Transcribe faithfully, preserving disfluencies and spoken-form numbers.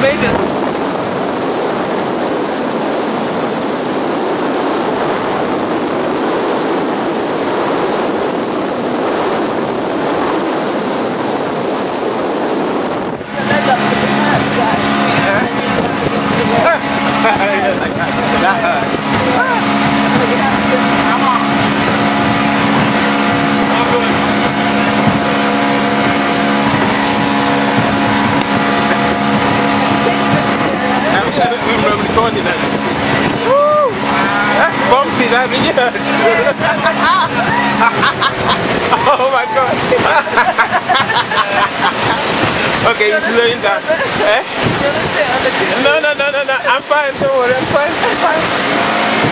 made it. Bumpy, that really hurt. Oh my god. Okay, you're slowing down. Eh? No, no, no, no, no. I'm fine. Don't worry. I'm fine. I'm fine.